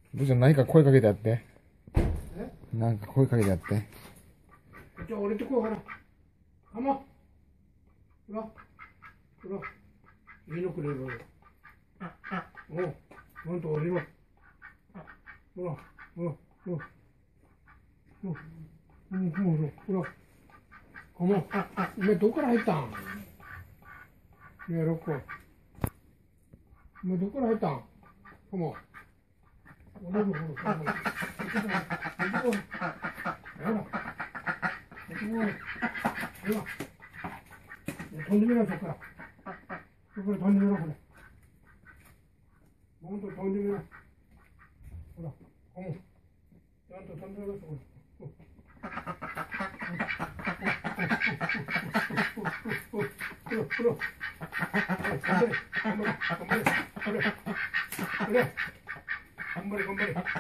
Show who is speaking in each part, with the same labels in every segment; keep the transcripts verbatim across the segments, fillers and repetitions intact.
Speaker 1: 部長何か声かけてやって。
Speaker 2: え
Speaker 1: なんか声かけてやって。
Speaker 2: じゃあ俺とこほら。かま。ほら。ほら。いいのくれる。おう。ほんと俺の。ほら。ほら。ほら。ほら。ほら。ほら。かま。お前どこから入ったん？ねえ、ロッコ。お前どこから入ったん？かま。ほらほらほら。ほら。ほら。飛んでみろ、そこから。そこから飛んでみろ、これ。もっと飛んでみろ。ほら、うん。ちゃんと飛んでみろ、そこに。ほら、ほら。頑張れ、頑張れ、頑張れ。ほら、ほら。頑張れ、頑張れ。ほら、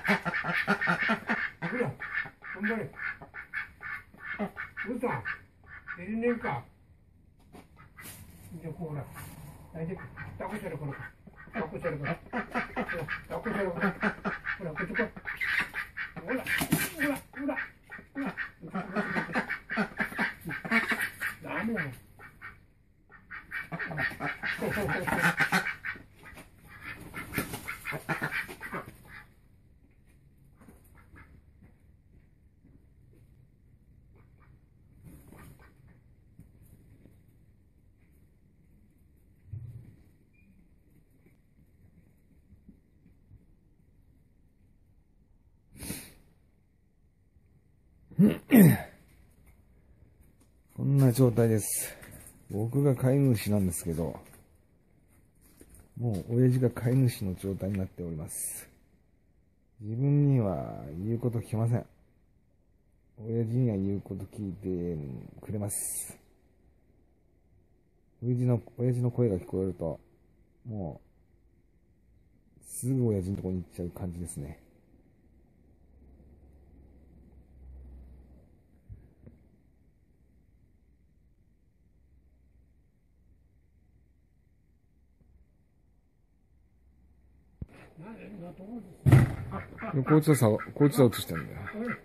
Speaker 2: 頑張れ。どうしたん？寝れねえか。じゃあ、こうほら。大丈夫。抱っこしてるから。抱っこしてるから。抱っこしてるから。ほら、こっち来い。ほら、ほら、ほら、ほら。ダメだよ。
Speaker 1: こんな状態です。僕が飼い主なんですけど、もう親父が飼い主の状態になっております。自分には言うこと聞けません。親父には言うこと聞いてくれます。親父の、親父の声が聞こえると、もう、すぐ親父のとこに行っちゃう感じですね。こいつはさ、こいつは映してるんだよ。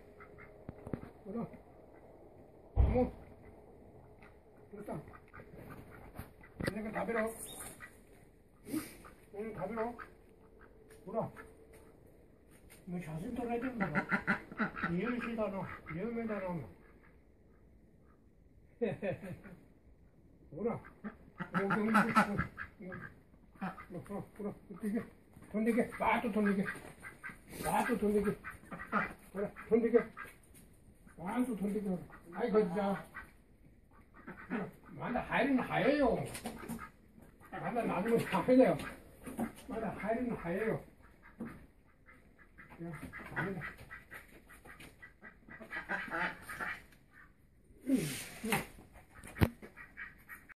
Speaker 2: もう。どうした？なんか食べろ。うん、食べろ。ほら。もう写真撮られてるんだろ。有名だな。有名だな。ほら。ほら、ほら、飛んでいけ。飛んでいけ。バーッと飛んでいけ。バーッと飛んでいけ。ほら、飛んでいけ。バーッと飛んでいけ。はい、こっちだ。まだ入るの早いよ。まだ何もダメだよ。まだ入るの早いよ。いや、ダメだ。